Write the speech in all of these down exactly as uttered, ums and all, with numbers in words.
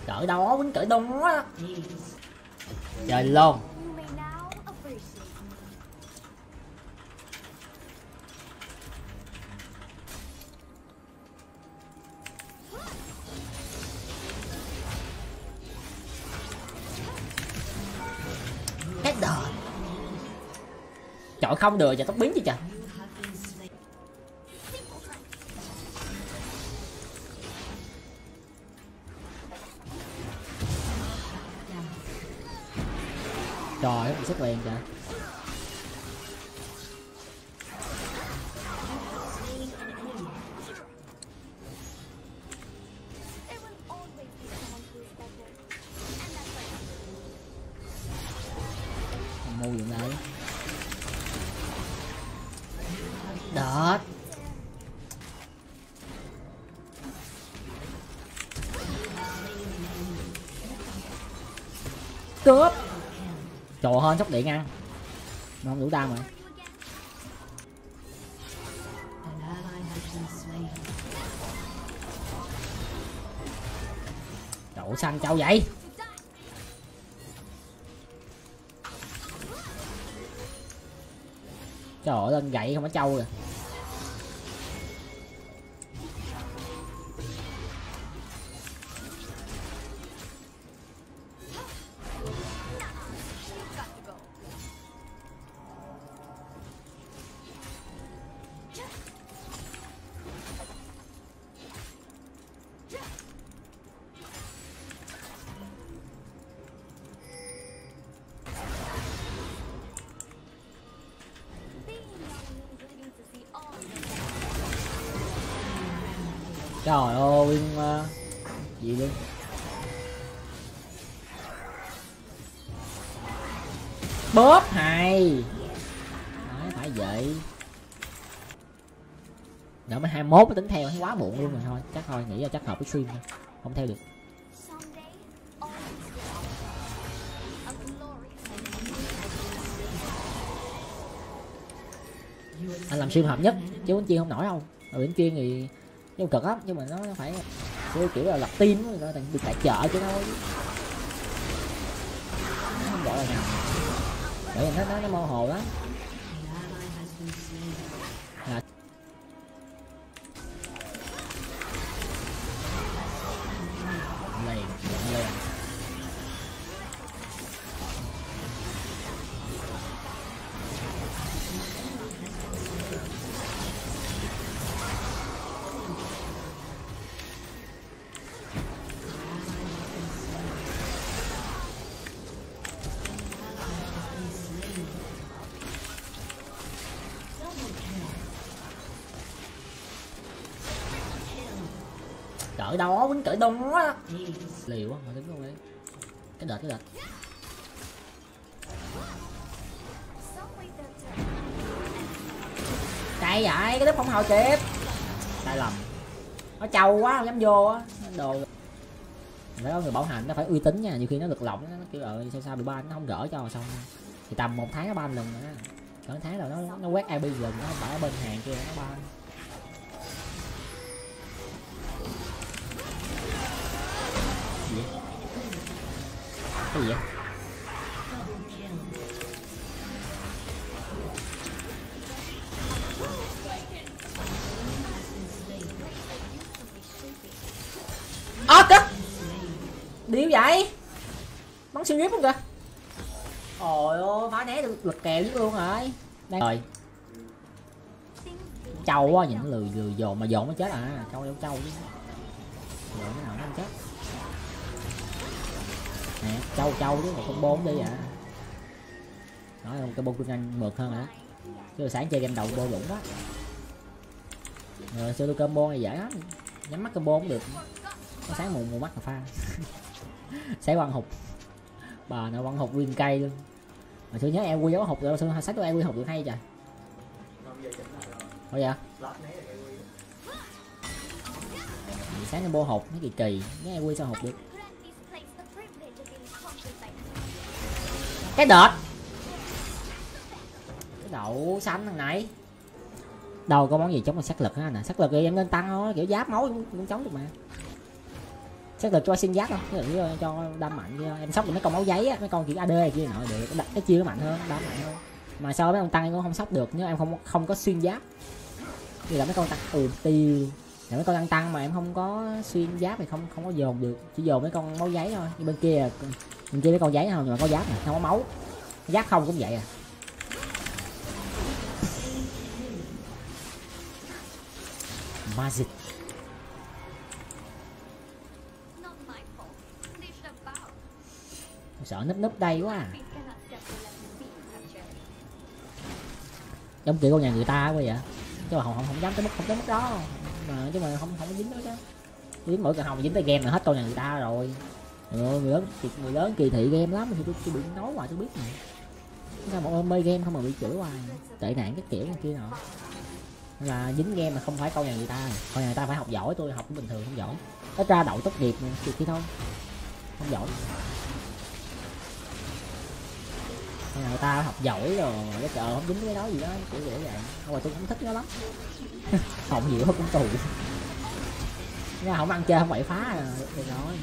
Cỡ đó quýnh cỡ đó. Trời luôn. Hết đời. Chọi không được, giờ tóc biến chứ trời. Trời ơi, xếp liền kìa. Mua gì đây? Đợt. Cướp. Trời hơn sóc điện ăn. Nó không đủ đam rồi. Đậu xanh trâu vậy. Trời ơi, lên gậy không có trâu rồi. Trời ơi, uh, gì đi. Bóp hay. Đấy, phải vậy. Đợi mới hai mốt mới tính theo, quá muộn luôn rồi. Thôi chắc thôi, nghĩ là chắc hợp với stream thôi, không theo được. Anh làm stream hợp nhất chứ bánh chiên không nổi đâu. Ở bánh chiên thì nhưng cực lắm, nhưng mà nó phải kiểu là lập team nó được tài trợ chứ nó không gọi là nào, bởi vì nó nó, nó mơ hồ lắm. À. Liền, liền. Cỡ đó quýnh cỡ đó. Liều quá mà đứng luôn đấy. Cái đợt cái đợt. Cay vậy, cái đếp không hồi kịp. Sai lầm. Nó trâu quá không dám vô á. Đồ. Phải có người bảo hành, nó phải uy tín nha, nhiều khi nó lực lỏng nó kiểu ờ sao sao bị ban nó không gỡ cho xong. Thì tầm một tháng nó ban lần nữa. Cỡ tháng rồi nó nó quét i pê lần nó bả bên hàng kia nó ban. Gì? Cái gì vậy? Ơ kìa. Điêu vậy? Bắn siêu rip không kìa? Ôi ôi, phá né được lực kèo với luôn rồi. Đây rồi. Trâu quá, nhìn nó lười lười dồn mà dồn nó chết à. Trâu đâu trâu chứ. Dồn cái nào nó không chết. Nè, trâu trâu chứ một combo đi à. Đó là một combo kinh anh mượt hơn rồi đó. Chứ hồi sáng chơi game đầu bô lủng đó. Rồi solo combo này dễ lắm. Nhắm mắt combo cũng được. Nó sáng mù mù mắt là pha. Sáng quăng hụt. Bà nó quăng hụt nguyên cây luôn. Mà tôi nhớ em quy dấu hụt rồi, sao sáng tôi em quy hụt được hay trời. Thôi dạ. Sáng nó bô hụt nó kỳ kỳ, nhớ em quy sao hụt được. Cái đợt. Cái đậu xanh thằng này. Đâu có món gì chống được sát lực á nè, sát lực thì em nên tăng thôi, kiểu giáp máu cũng chống được mà. Xét được cho xuyên giáp không, ví dụ cho đâm mạnh kia. Em sóc được mấy con máu giấy á, mấy con kiểu a đê kia nọ được, cái, cái chiêu nó mạnh hơn, đâm mạnh hơn. Mà sau mấy con tăng em cũng không sóc được nếu em không không có xuyên giáp. Như là mấy con tăng ừ tiêu, là mấy con tăng tăng mà em không có xuyên giáp thì không không có dồn được, chỉ dồn mấy con máu giấy thôi. Như bên kia bên kia mấy con giấy không, nhưng mà có giáp này không có máu, giáp không cũng vậy à. Magic sợ núp núp đây quá à. Giống kiểu con nhà người ta quá vậy, chứ mà không không, không dám tới mức không tới mức đó mà, chứ mà không không có dính đó chứ. Dính mỗi cái hồng dính tới game là hết con nhà người ta rồi. Ừ, người lớn người lớn kỳ thị game lắm thì tôi, tôi bị nói hoài tôi biết mà. Sao một mê game không mà bị chửi hoài, tệ nạn cái kiểu này kia nọ. Nên là dính game mà không phải con nhà người ta, con nhà người ta phải học giỏi, tôi học cũng bình thường không giỏi. Ít ra đậu tốt nghiệp thì kia thôi, không giỏi. Người ta học giỏi rồi cái chợ không dính cái đó gì đó kiểu vậy vậy, không mà tôi cũng thích nó lắm. Không hiểu cũng tù, không ăn chơi không bậy phá rồi, được rồi.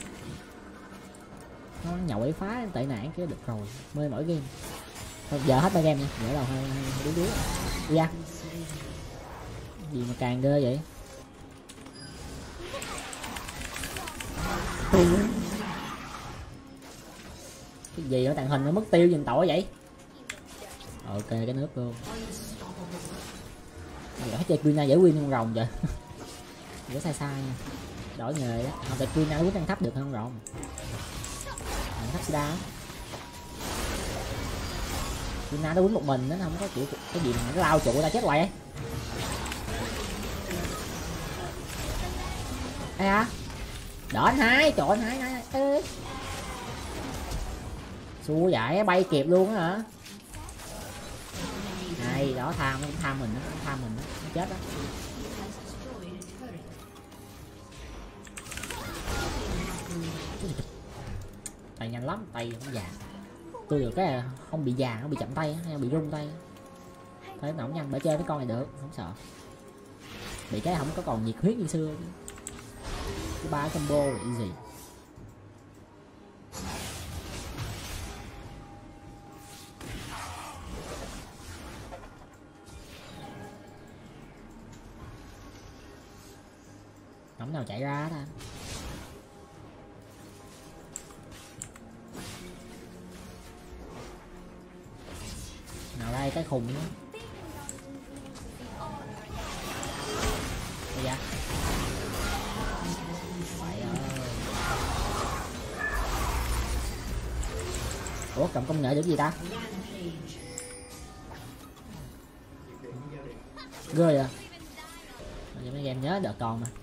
Nó nhậu bậy phá tệ nạn chứ được rồi, mê mỗi game. Thôi giờ hết ba game nha, để đầu hơi đuối đuối đi ra. Gì mà càng ghê vậy. Cái gì ở tàng hình nó mất tiêu nhìn tội vậy. Ok cái nước luôn. Hết chơi Queen giải Queen con rồng vậy. Dễ sai sai nha. Đổi nghề đó. Không phải Queen quýnh ăn thấp được không rồng. Ăn thấp sida. Queen nó quýnh một mình nó không có kiểu cái gì mà nó lao trụ ra chết hoài ấy. Ai à? Đỡ anh hai, trời anh hai hai. Ê. Xua vậy bay kịp luôn á hả? Này đó tham nó cũng tham mình đó, tham mình đó, nó chết đó. Tay nhanh lắm, tay không già. Tôi được cái không bị già, không bị chậm tay, hay bị rung tay. Thấy nó không nhanh, để chơi với con này được, không sợ. Bị cái không có còn nhiệt huyết như xưa. Cái ba combo là gì? Không nào chạy ra ta. Nào đây cái khùng nữa. Bây giờ. Ủa cầm công nghệ được gì ta? Ghê vậy. Giờ mấy game nhớ đợt còn mà.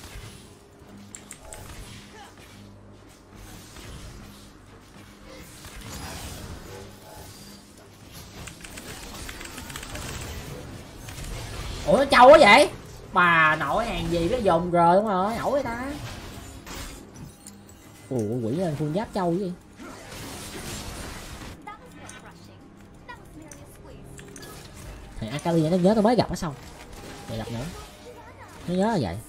Ủa nó trâu quá vậy? Bà nội hàng gì cái dồn rồi đúng rồi, ẩu vậy ta. Ủa quỷ lên full giáp trâu gì? Thằng Akali nó nhớ tôi mới gặp nó xong. Để gặp nữa. Nó nhớ là vậy.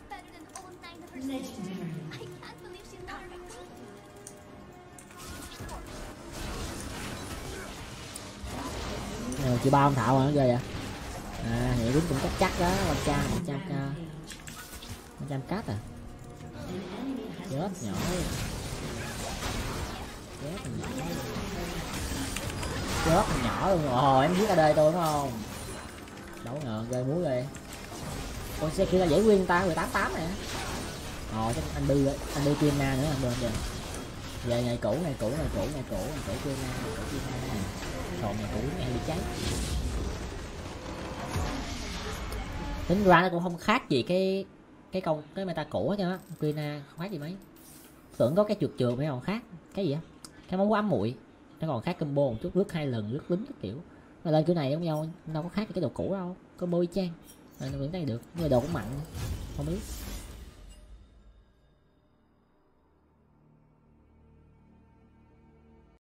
Chị ba ông Thảo hả? Ghê vậy? À thì đúng cũng chắc chắc đó, con cha con cha ca. Con cha cát à. Chết nhỏ. Chết nhỏ. Chết nhỏ luôn rồi. Ồ em giết ở đây tôi đúng không? Đâu ngờ ghê muối ghê. Con xe kia là giải nguyên ta mười tám tám nè. Ồ chắc anh đi anh đi Kim Na nữa anh bên giờ. Về ngày cũ ngày cũ ngày cũ ngày cũ ngày cũ Kim Na ngày cũ Kim Na. Còn ngày cũ ngày bị cháy. Tính ra nó cũng không khác gì cái cái công cái meta cũ hết trơn á. Quina không khác gì mấy. Tưởng có cái trượt trượt mấy còn khác. Cái gì á? Cái món ám muội. Nó còn khác combo một chút, lướt hai lần, lướt lính cái kiểu. Mà lên kiểu này giống nhau, đâu có khác cái đồ cũ đâu. Combo y chang. Nên nó vẫn đây được. Nhưng mà đồ cũng mạnh. Không biết.